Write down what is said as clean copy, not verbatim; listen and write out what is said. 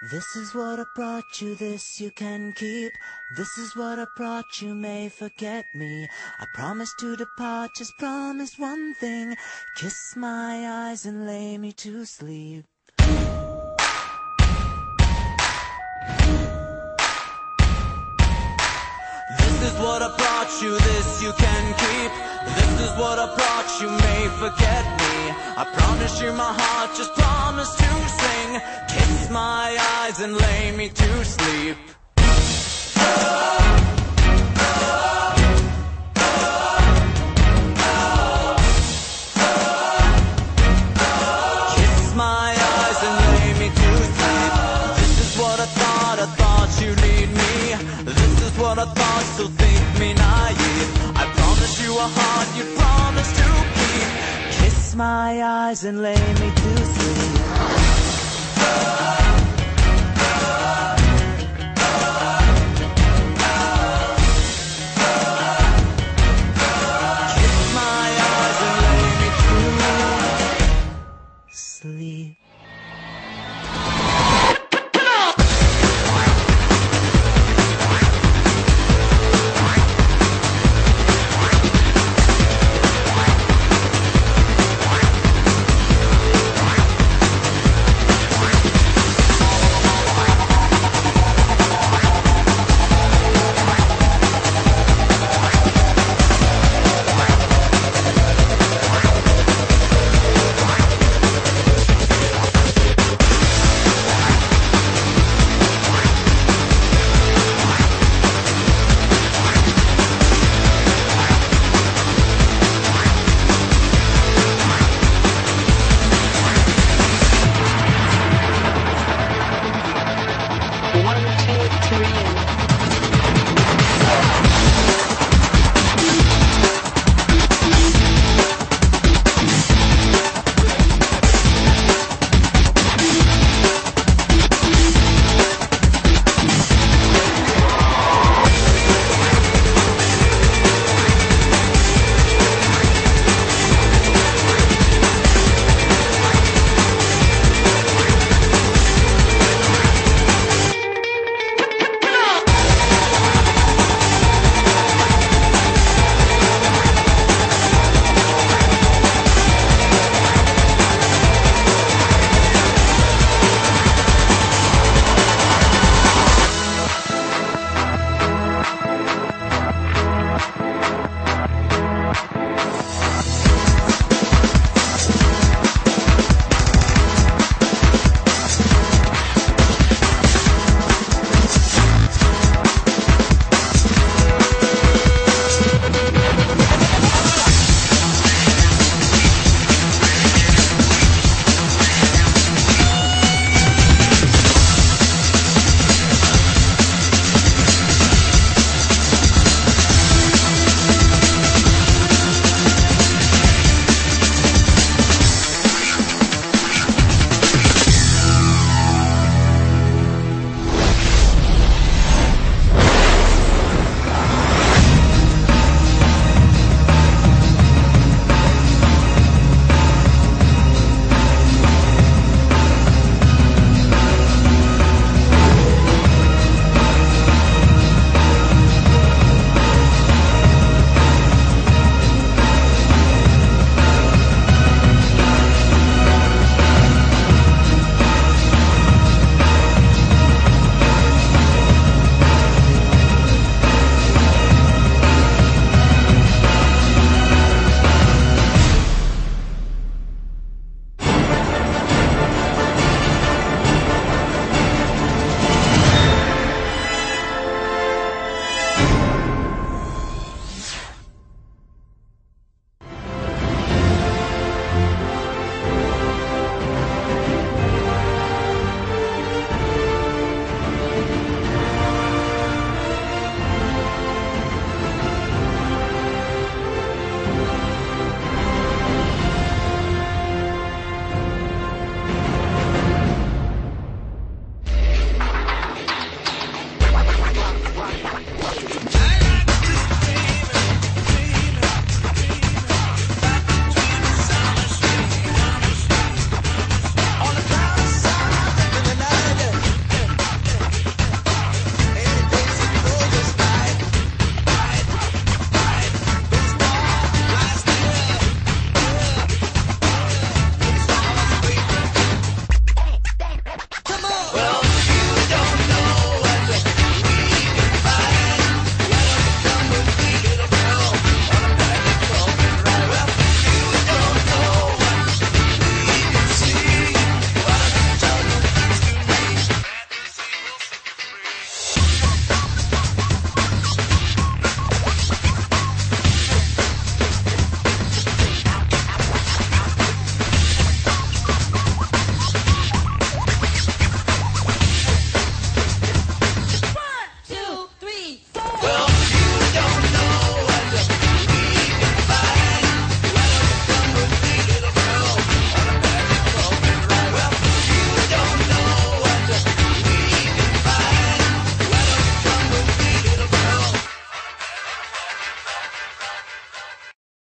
This is what I brought you, this you can keep. This is what I brought you, may forget me. I promise to depart, just promise one thing. Kiss my eyes and lay me to sleep. This is what I brought you, this you can keep. This is what I brought you, may forget me. I promise you my heart, just promise to sing. Kiss my eyes and lay me to sleep. Kiss my eyes and lay me to sleep. This is what I thought you'd need me. This is what I thought, so think me naive. I promise you a heart you promise to keep. Kiss my eyes and lay me to sleep.